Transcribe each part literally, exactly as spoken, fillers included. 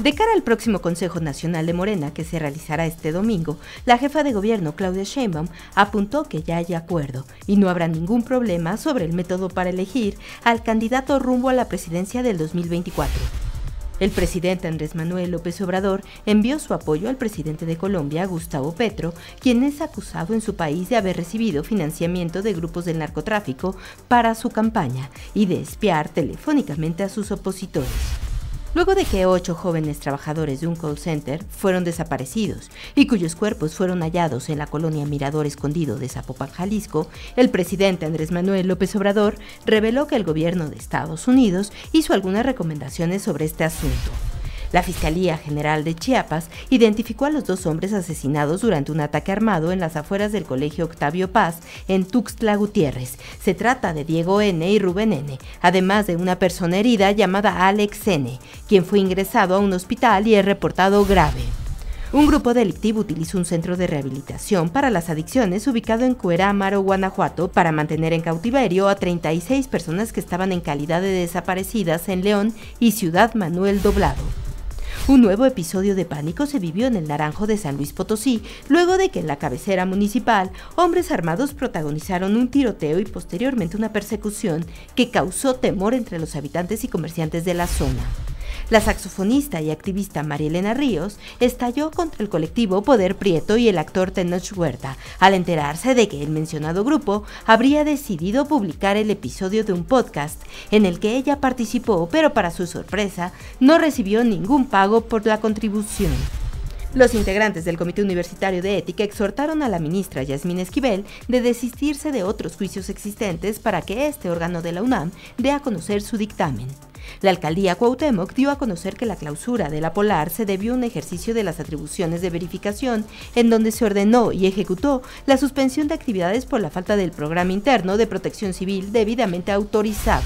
De cara al próximo Consejo Nacional de Morena, que se realizará este domingo, la jefa de gobierno, Claudia Sheinbaum, apuntó que ya hay acuerdo y no habrá ningún problema sobre el método para elegir al candidato rumbo a la presidencia del dos mil veinticuatro. El presidente Andrés Manuel López Obrador envió su apoyo al presidente de Colombia, Gustavo Petro, quien es acusado en su país de haber recibido financiamiento de grupos del narcotráfico para su campaña y de espiar telefónicamente a sus opositores. Luego de que ocho jóvenes trabajadores de un call center fueron desaparecidos y cuyos cuerpos fueron hallados en la colonia Mirador Escondido de Zapopan, Jalisco, el presidente Andrés Manuel López Obrador reveló que el gobierno de Estados Unidos hizo algunas recomendaciones sobre este asunto. La Fiscalía General de Chiapas identificó a los dos hombres asesinados durante un ataque armado en las afueras del Colegio Octavio Paz en Tuxtla Gutiérrez. Se trata de Diego N. y Rubén N., además de una persona herida llamada Alex N., quien fue ingresado a un hospital y es reportado grave. Un grupo delictivo utilizó un centro de rehabilitación para las adicciones ubicado en Cuerámaro, Guanajuato, para mantener en cautiverio a treinta y seis personas que estaban en calidad de desaparecidas en León y Ciudad Manuel Doblado. Un nuevo episodio de pánico se vivió en el Naranjo de San Luis Potosí, luego de que en la cabecera municipal, hombres armados protagonizaron un tiroteo y posteriormente una persecución que causó temor entre los habitantes y comerciantes de la zona. La saxofonista y activista María Elena Ríos estalló contra el colectivo Poder Prieto y el actor Tenoch Huerta, al enterarse de que el mencionado grupo habría decidido publicar el episodio de un podcast en el que ella participó, pero para su sorpresa, no recibió ningún pago por la contribución. Los integrantes del Comité Universitario de Ética exhortaron a la ministra Yasmín Esquivel de desistirse de otros juicios existentes para que este órgano de la UNAM dé a conocer su dictamen. La alcaldía Cuauhtémoc dio a conocer que la clausura de la Polar se debió a un ejercicio de las atribuciones de verificación en donde se ordenó y ejecutó la suspensión de actividades por la falta del programa interno de protección civil debidamente autorizado.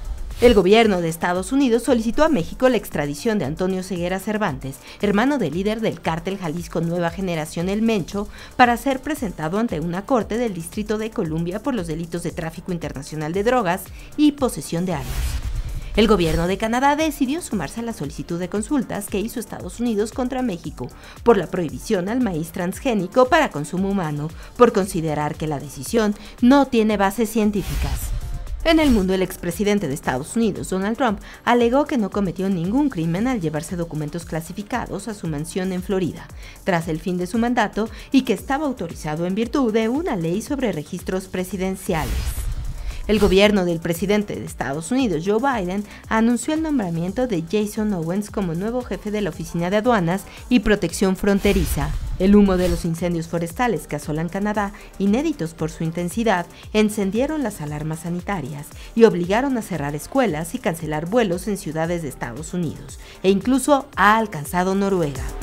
El gobierno de Estados Unidos solicitó a México la extradición de Antonio Ceguera Cervantes, hermano del líder del cártel Jalisco Nueva Generación El Mencho, para ser presentado ante una corte del Distrito de Columbia por los delitos de tráfico internacional de drogas y posesión de armas. El gobierno de Canadá decidió sumarse a la solicitud de consultas que hizo Estados Unidos contra México por la prohibición al maíz transgénico para consumo humano, por considerar que la decisión no tiene bases científicas. En el mundo, el expresidente de Estados Unidos, Donald Trump, alegó que no cometió ningún crimen al llevarse documentos clasificados a su mansión en Florida, tras el fin de su mandato, y que estaba autorizado en virtud de una ley sobre registros presidenciales. El gobierno del presidente de Estados Unidos, Joe Biden, anunció el nombramiento de Jason Owens como nuevo jefe de la Oficina de Aduanas y Protección Fronteriza. El humo de los incendios forestales que asolan Canadá, inéditos por su intensidad, encendieron las alarmas sanitarias y obligaron a cerrar escuelas y cancelar vuelos en ciudades de Estados Unidos, e incluso ha alcanzado Noruega.